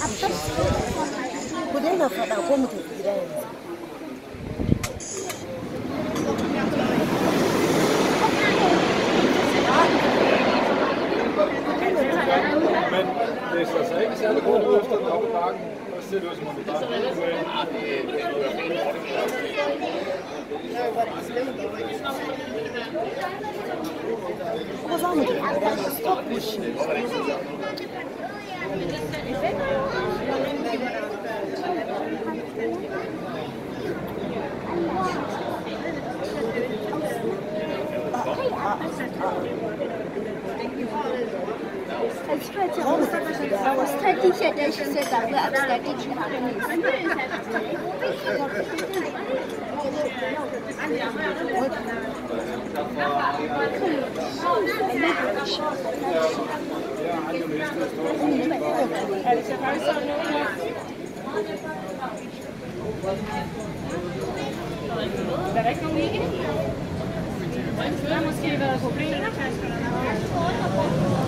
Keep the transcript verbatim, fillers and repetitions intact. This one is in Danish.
Ku daina faɗa ko mu tafi gida yanzu. Men det er så ikke særlig god ros, der oppe i bakken. Og så ser det ud som om det bare Ko za mu tafi gida yanzu. Stop pushing. Teacher then she said that we're upstairs teaching Er der ikke nogen ikke? Der har måske været problemer.